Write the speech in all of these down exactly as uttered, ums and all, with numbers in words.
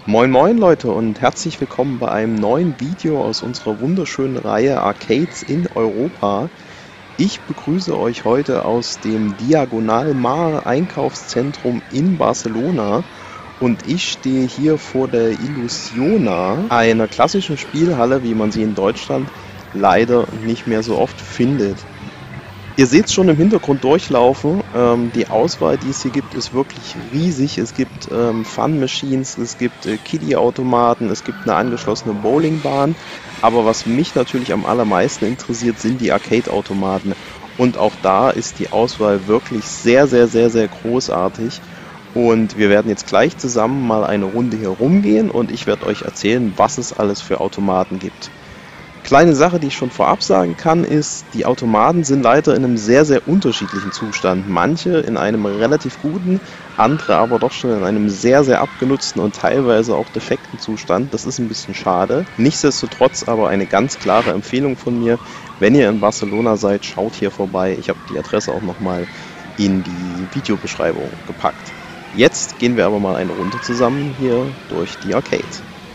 Moin moin Leute und herzlich willkommen bei einem neuen Video aus unserer wunderschönen Reihe Arcades in Europa. Ich begrüße euch heute aus dem Diagonal Mar Einkaufszentrum in Barcelona und ich stehe hier vor der Illusiona, einer klassischen Spielhalle, wie man sie in Deutschland leider nicht mehr so oft findet. Ihr seht es schon im Hintergrund durchlaufen, ähm, die Auswahl, die es hier gibt, ist wirklich riesig. Es gibt ähm, Fun-Machines, es gibt äh, Kiddie-Automaten, es gibt eine angeschlossene Bowlingbahn. Aber was mich natürlich am allermeisten interessiert, sind die Arcade-Automaten. Und auch da ist die Auswahl wirklich sehr, sehr, sehr, sehr großartig. Und wir werden jetzt gleich zusammen mal eine Runde hier rumgehen und ich werde euch erzählen, was es alles für Automaten gibt. Kleine Sache, die ich schon vorab sagen kann, ist, die Automaten sind leider in einem sehr, sehr unterschiedlichen Zustand. Manche in einem relativ guten, andere aber doch schon in einem sehr, sehr abgenutzten und teilweise auch defekten Zustand. Das ist ein bisschen schade. Nichtsdestotrotz aber eine ganz klare Empfehlung von mir. Wenn ihr in Barcelona seid, schaut hier vorbei. Ich habe die Adresse auch nochmal in die Videobeschreibung gepackt. Jetzt gehen wir aber mal eine Runde zusammen hier durch die Arcade.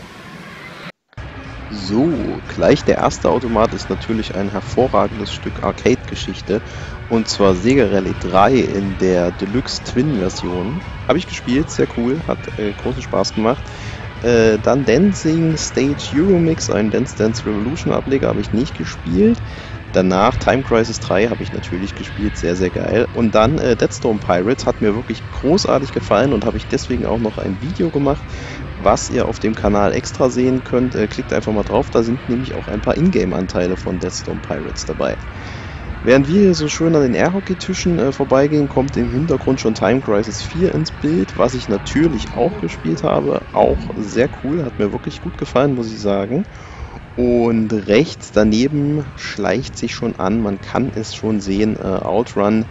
So, gleich der erste Automat ist natürlich ein hervorragendes Stück Arcade-Geschichte, und zwar Sega Rally drei in der Deluxe Twin-Version. Habe ich gespielt, sehr cool, hat äh, großen Spaß gemacht. Äh, dann Dancing Stage Euromix, ein Dance Dance Revolution Ableger, habe ich nicht gespielt. Danach Time Crisis drei habe ich natürlich gespielt, sehr, sehr geil. Und dann äh, Deadstorm Pirates hat mir wirklich großartig gefallen und habe ich deswegen auch noch ein Video gemacht, was ihr auf dem Kanal extra sehen könnt. Äh, klickt einfach mal drauf, da sind nämlich auch ein paar Ingame-Anteile von Deadstorm Pirates dabei. Während wir hier so schön an den Airhockey-Tischen äh, vorbeigehen, kommt im Hintergrund schon Time Crisis vier ins Bild, was ich natürlich auch gespielt habe. Auch sehr cool, hat mir wirklich gut gefallen, muss ich sagen. Und rechts daneben schleicht sich schon an, man kann es schon sehen, äh, Outrun,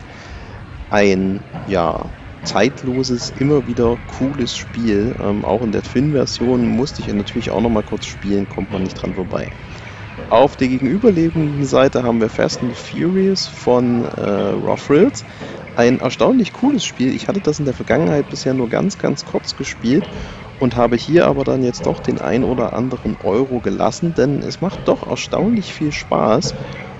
ein ja, zeitloses, immer wieder cooles Spiel. Ähm, auch in der Twin-Version musste ich natürlich auch noch mal kurz spielen, kommt man nicht dran vorbei. Auf der gegenüberliegenden Seite haben wir Fast and Furious von äh, Raw Thrills. Ein erstaunlich cooles Spiel. Ich hatte das in der Vergangenheit bisher nur ganz, ganz kurz gespielt und habe hier aber dann jetzt doch den ein oder anderen Euro gelassen, denn es macht doch erstaunlich viel Spaß.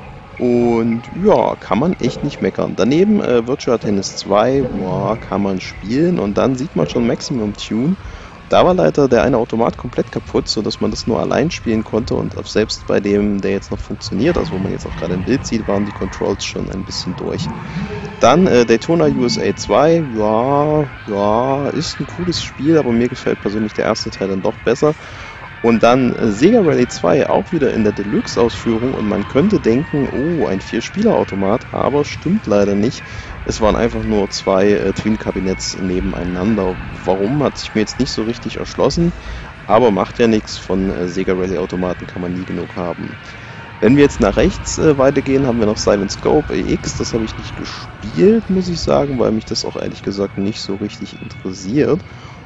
Und ja, kann man echt nicht meckern. Daneben äh, Virtua Tennis zwei, boah, kann man spielen, und dann sieht man schon Maximum Tune. Da war leider der eine Automat komplett kaputt, sodass man das nur allein spielen konnte, und selbst bei dem, der jetzt noch funktioniert, also wo man jetzt auch gerade im Bild sieht, waren die Controls schon ein bisschen durch. Dann äh, Daytona U S A zwei, ja, ja, ist ein cooles Spiel, aber mir gefällt persönlich der erste Teil dann doch besser. Und dann äh, Sega Rally zwei, auch wieder in der Deluxe-Ausführung, und man könnte denken, oh, ein vier-Spieler-Automat, aber stimmt leider nicht. Es waren einfach nur zwei äh, Twin-Kabinetts nebeneinander. Warum, hat sich mir jetzt nicht so richtig erschlossen, aber macht ja nichts, von äh, Sega Rally-Automaten kann man nie genug haben. Wenn wir jetzt nach rechts äh, weitergehen, haben wir noch Silent Scope E X, das habe ich nicht gespielt, muss ich sagen, weil mich das auch ehrlich gesagt nicht so richtig interessiert.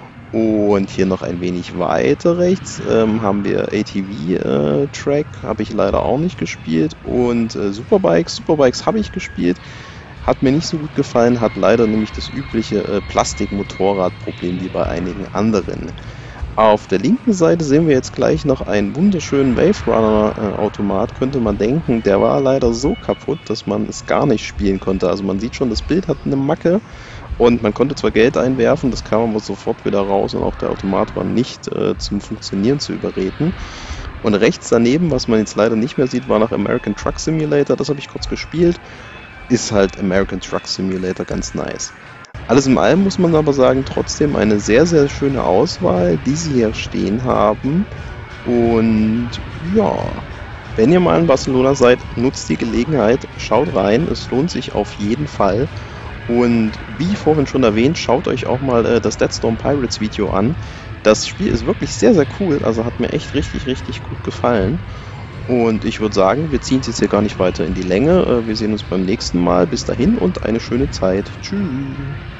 Und hier noch ein wenig weiter rechts ähm, haben wir A T V-Track, äh, habe ich leider auch nicht gespielt. Und äh, Superbikes, Superbikes habe ich gespielt, hat mir nicht so gut gefallen, hat leider nämlich das übliche äh, Plastik-Motorrad-Problem wie bei einigen anderen. Auf der linken Seite sehen wir jetzt gleich noch einen wunderschönen Wave Runner-Automat, könnte man denken. Der war leider so kaputt, dass man es gar nicht spielen konnte. Also man sieht schon, das Bild hat eine Macke. Und man konnte zwar Geld einwerfen, das kam aber sofort wieder raus, und auch der Automat war nicht äh, zum Funktionieren zu überreden. Und rechts daneben, was man jetzt leider nicht mehr sieht, war noch American Truck Simulator, das habe ich kurz gespielt. Ist halt American Truck Simulator ganz nice. Alles in allem muss man aber sagen, trotzdem eine sehr, sehr schöne Auswahl, die sie hier stehen haben. Und ja, wenn ihr mal in Barcelona seid, nutzt die Gelegenheit, schaut rein, es lohnt sich auf jeden Fall. Und wie vorhin schon erwähnt, schaut euch auch mal äh, das Deadstorm Pirates Video an. Das Spiel ist wirklich sehr, sehr cool, also hat mir echt richtig, richtig gut gefallen. Und ich würde sagen, wir ziehen es jetzt hier gar nicht weiter in die Länge. Äh, wir sehen uns beim nächsten Mal. Bis dahin und eine schöne Zeit. Tschüss.